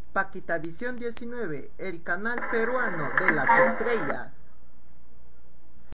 Paquitavisión 19, el canal peruano de las estrellas.